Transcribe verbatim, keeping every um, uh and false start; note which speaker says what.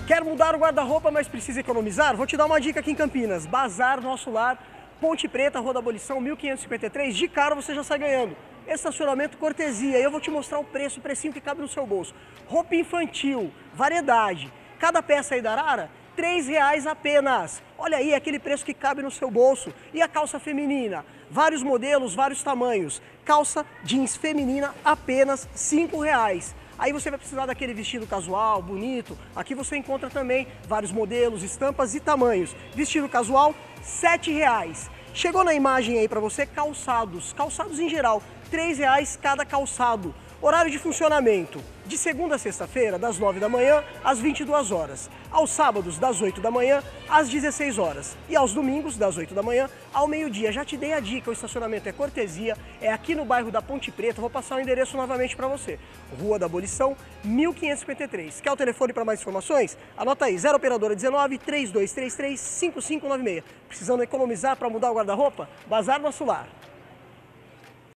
Speaker 1: Quer mudar o guarda-roupa, mas precisa economizar? Vou te dar uma dica aqui em Campinas. Bazar Nosso Lar, Ponte Preta, Rua da Abolição, mil quinhentos e cinquenta e três. De cara você já sai ganhando. Estacionamento cortesia. E eu vou te mostrar o preço, o precinho que cabe no seu bolso. Roupa infantil, variedade. Cada peça aí da Arara, três reais apenas. Olha aí, aquele preço que cabe no seu bolso. E a calça feminina? Vários modelos, vários tamanhos. Calça jeans feminina, apenas cinco reais. Aí você vai precisar daquele vestido casual, bonito. Aqui você encontra também vários modelos, estampas e tamanhos. Vestido casual, sete reais. Chegou na imagem aí para você calçados, calçados em geral, três reais cada calçado. Horário de funcionamento, de segunda a sexta-feira, das nove da manhã às vinte e duas horas. Aos sábados, das oito da manhã às dezesseis horas. E aos domingos, das oito da manhã ao meio-dia. Já te dei a dica, o estacionamento é cortesia, é aqui no bairro da Ponte Preta. Vou passar o endereço novamente para você. Rua da Abolição, mil quinhentos e cinquenta e três. Quer o telefone para mais informações? Anota aí, zero operadora dezenove, três dois três três, cinco cinco nove seis. Precisando economizar para mudar o guarda-roupa? Bazar Nosso Lar.